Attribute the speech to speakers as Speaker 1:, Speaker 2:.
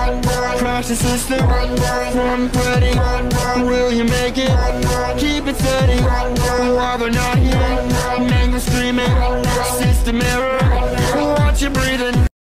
Speaker 1: Crash the system, one pretty. Will you make it? Keep it steady. While they're not here, make them screaming. System error, watch you breathing.